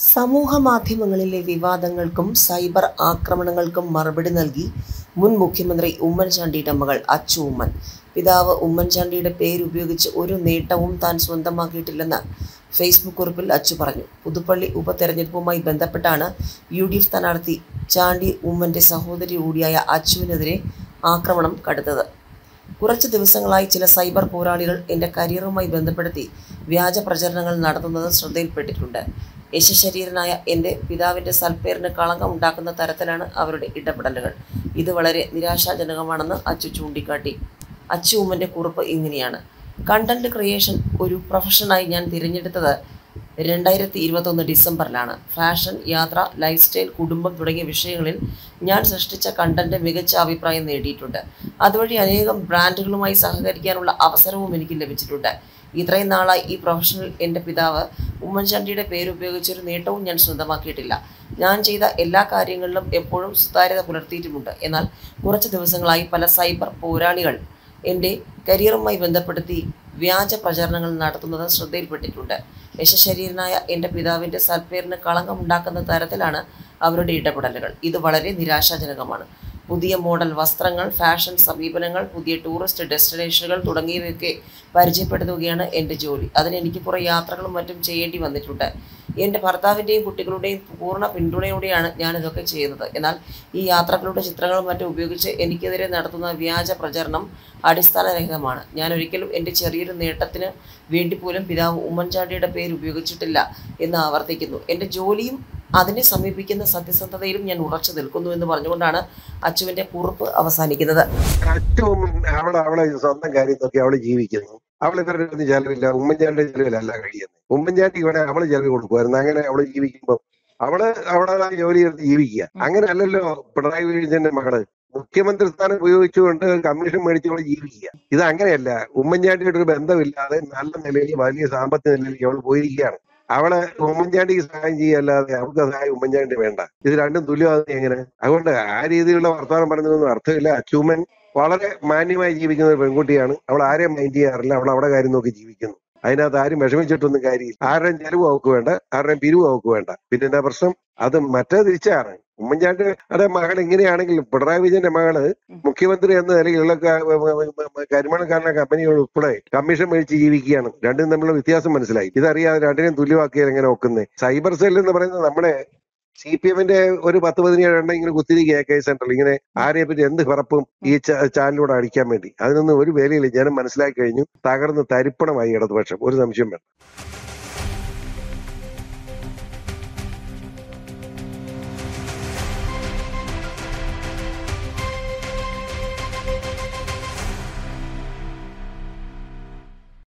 സമൂഹമാധ്യമങ്ങളിലെ വിവാദങ്ങൾക്കും cyber ആക്രമണങ്ങൾക്കും മറുപടി നൽകി മുൻ മുഖ്യമന്ത്രി ഉമ്മൻചാണ്ടിയുടെ മകൾ അച്ചു ഉമ്മൻ. പിതാവ് ഉമ്മൻചാണ്ടിയുടെ പേരുപയോഗിച്ച് ഒരു നേട്ടവും താൻ സ്വന്തമാക്കിയിട്ടില്ലെന്ന് ഫേസ്ബുക്ക് കുറിപ്പിൽ അച്ചു പറഞ്ഞു. പുതുപ്പള്ളി ഉപതെരഞ്ഞെടുപ്പുമായി ബന്ധപ്പെട്ടാണ് UDF സ്ഥാനാർത്ഥി ചാണ്ടി ഉമ്മൻ്റെ സഹോദരി കൂടിയായ അച്ചുവിനെതിരെ ആക്രമണം കടുത്തത്. കുറച്ച് ദിവസങ്ങളായി ചില സൈബർ പോരാളികൾ എൻ്റെ കരിയറുമായി ബന്ധപ്പെടുത്തി വ്യാജ പ്രചരണങ്ങൾ നടത്തുന്നത് ശ്രദ്ധയിൽപ്പെട്ടിട്ടുണ്ട്. യശശരീരനായ എൻ്റെ പിതാവിൻ്റെ സൽപ്പേരിന് കളങ്കം ഉണ്ടാക്കുന്ന തരത്തിലാണ് അവരുടെ ഇടപെടലുകൾ. ഇത് വളരെ നിരാശാജനകമാണെന്ന് അച്ചു ചൂണ്ടിക്കാട്ടി. അച്ചു ഉമ്മൻ്റെ കുറിപ്പ് ഇങ്ങനെയാണ്: കണ്ടന്റ് ക്രിയേഷൻ ഒരു പ്രൊഫഷനായി ഞാൻ തിരഞ്ഞെടുത്തത് 2021 ഡിസംബറിലാണ്. ഫാഷൻ, യാത്ര, ലൈഫ് സ്റ്റൈൽ, കുടുംബം തുടങ്ങിയ വിഷയങ്ങളിൽ ഞാൻ സൃഷ്ടിച്ച കണ്ടന്റ് മികച്ച അഭിപ്രായം നേടിയിട്ടുണ്ട്. അതുവഴി അനേകം ബ്രാൻഡുകളുമായി സഹകരിക്കാനുള്ള അവസരവും എനിക്ക് ലഭിച്ചിട്ടുണ്ട്. ഇത്രയും നാളായി ഈ പ്രൊഫഷനിൽ എൻ്റെ പിതാവ് ഉമ്മൻചാണ്ടിയുടെ പേരുപയോഗിച്ചൊരു നേട്ടവും ഞാൻ സ്വന്തമാക്കിയിട്ടില്ല. ഞാൻ ചെയ്ത എല്ലാ കാര്യങ്ങളിലും എപ്പോഴും സുതാര്യത പുലർത്തിയിട്ടുമുണ്ട്. എന്നാൽ കുറച്ച് ദിവസങ്ങളായി പല സൈബർ പോരാളികൾ എൻ്റെ കരിയറുമായി ബന്ധപ്പെടുത്തി വ്യാജ പ്രചരണങ്ങൾ നടത്തുന്നത് ശ്രദ്ധയിൽപ്പെട്ടിട്ടുണ്ട്. യശശരീരനായ എൻ്റെ പിതാവിൻ്റെ സൽപ്പേരിന് കളങ്കമുണ്ടാക്കുന്ന തരത്തിലാണ് അവരുടെ ഇടപെടലുകൾ. ഇത് വളരെ നിരാശാജനകമാണ്. പുതിയ മോഡൽ വസ്ത്രങ്ങൾ, ഫാഷൻ സമീപനങ്ങൾ, പുതിയ ടൂറിസ്റ്റ് ഡെസ്റ്റിനേഷനുകൾ തുടങ്ങിയവയൊക്കെ പരിചയപ്പെടുത്തുകയാണ് എൻ്റെ ജോലി. അതിന് എനിക്ക് കുറേ യാത്രകളും മറ്റും ചെയ്യേണ്ടി വന്നിട്ടുണ്ട്. എൻ്റെ ഭർത്താവിൻ്റെയും കുട്ടികളുടെയും പൂർണ്ണ പിന്തുണയോടെയാണ് ഞാനിതൊക്കെ ചെയ്യുന്നത്. എന്നാൽ ഈ യാത്രകളുടെ ചിത്രങ്ങളും മറ്റും ഉപയോഗിച്ച് എനിക്കെതിരെ നടത്തുന്ന വ്യാജ പ്രചരണം അടിസ്ഥാനരഹിതമാണ്. ഞാൻ ഒരിക്കലും എൻ്റെ ചെറിയൊരു നേട്ടത്തിന് വേണ്ടി പോലും പിതാവ് ഉമ്മൻചാണ്ടിയുടെ പേര് ഉപയോഗിച്ചിട്ടില്ല എന്ന് ആവർത്തിക്കുന്നു. എൻ്റെ ജോലിയും അതിനെ സമീപിക്കുന്ന സത്യസന്ധതയിലും ഞാൻ ഉറച്ചു നിൽക്കുന്നു എന്ന് പറഞ്ഞുകൊണ്ടാണ് അച്ചുവിന്റെ കുറിപ്പ് അവസാനിക്കുന്നത്. അവളെ സ്വന്തം കാര്യം നോക്കി അവള് ജീവിക്കുന്നു. അവൾ ഇവരുടെ ഒന്നും ചെലവില്ല, ഉമ്മൻചാണ്ടിയുടെ ചെലവിലല്ല കഴിയുന്നത്. ഉമ്മൻചാണ്ടി ഇവിടെ അവള് ചെലവ് കൊടുക്കുമായിരുന്നു. അങ്ങനെ അവള് ജീവിക്കുമ്പോൾ അവളെ ജോലി എടുത്ത് ജീവിക്കുക. അങ്ങനെ അല്ലല്ലോ പിണറായി വിജയന്റെ മകള് മുഖ്യമന്ത്രി സ്ഥാനം ഉപയോഗിച്ചുകൊണ്ട് കമ്മീഷൻ മേടിച്ചവള് ജീവിക്കുക. ഇത് അങ്ങനെയല്ല. ഉമ്മൻചാണ്ടിയുടെ ഒരു ബന്ധമില്ലാതെ നല്ല നിലയിൽ വലിയ സാമ്പത്തിക നിലയിലേക്ക് അവൾ പോയിരിക്കുകയാണ്. അവളെ ഉമ്മൻചാണ്ടിക്ക് സഹായം ചെയ്യല്ലാതെ അവൾക്ക് സഹായം ഉമ്മൻചാണ്ടി വേണ്ട. ഇത് രണ്ടും തുല്യമാകുന്നത് എങ്ങനെ? അതുകൊണ്ട് ആ രീതിയിലുള്ള വർത്തമാനം പറഞ്ഞതൊന്നും അർത്ഥമില്ല. അച്ചൂമ്മൻ വളരെ മാന്യമായി ജീവിക്കുന്ന ഒരു പെൺകുട്ടിയാണ്. അവൾ ആരെയും മൈൻഡ് ചെയ്യാറില്ല. അവൾ അവിടെ കാര്യം നോക്കി ജീവിക്കുന്നു. അതിനകത്ത് ആരും വിഷമിച്ചിട്ടൊന്നും കാര്യമില്ല. ആരുടെയും ചെലവ് അവൾക്ക് വേണ്ട, ആരുടെയും പിരിവ് അവൾക്ക് വേണ്ട. പിന്നെ എന്താ പ്രശ്നം? അത് മറ്റേ തിരിച്ചാണ്. ഉമ്മൻചാണ്ടിയുടെ മകൾ ഇങ്ങനെയാണെങ്കിലും പിണറായി വിജയന്റെ മകള് മുഖ്യമന്ത്രി എന്ന നിലയിലുള്ള കരിമണക്കാരന കമ്പനികൾ ഉൾപ്പെടെ കമ്മീഷൻ മേടിച്ച് ജീവിക്കുകയാണ്. രണ്ടും തമ്മിലുള്ള വ്യത്യാസം മനസ്സിലായി. ഇതറിയാതെ രണ്ടിനെയും തുല്യമാക്കിയാൽ എങ്ങനെ നോക്കുന്നത്? സൈബർ സെൽ എന്ന് പറയുന്നത് നമ്മുടെ CPM-ന്റെ ഒരു 10-17 എണ്ണം ഇങ്ങനെ കുത്തിരിക്കുക AK സെന്ററിൽ. ഇങ്ങനെ ആരെയെ പറ്റി എന്ത് പിറപ്പും ഈ ചാനലിലൂടെ അടിക്കാൻ വേണ്ടി. അതിനൊന്നും ഒരു വിലയില്ല. ജനം മനസ്സിലാക്കി കഴിഞ്ഞു. തകർന്ന് തരിപ്പണമായി ഇടതുപക്ഷം. ഒരു സംശയം വേണ്ട.